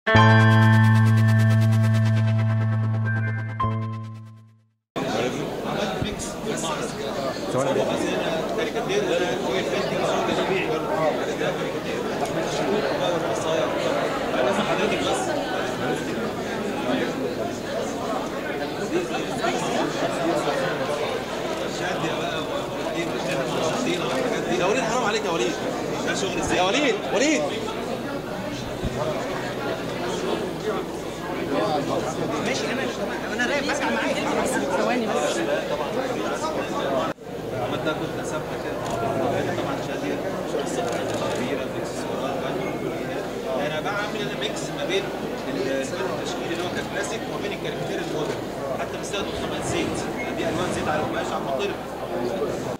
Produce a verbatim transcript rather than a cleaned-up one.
عملت ميكس في المعرض كاريكاتير اويل بينتنج صوت طبيعي ده كاريكاتير والقصاير انا مع حضرتك بس شاديه بقى وايه مشاهدين والحاجات دي. يا وليد حرام عليك يا وليد، ده شغل ازاي يا وليد؟ وليد ماشي انا انا رايح برجع معاك ثواني بس. عملت ده كنت ثابته كده طبعا شاديه قصه كبيره باكسسوارات بقى. انا بعمل انا ميكس ما بين التشكيل اللي هو كان كلاسيك وما بين الكاريكاتير المودرن، حتى بستخدم طبعا زيت، دي الوان زيت على القماش على المطرب.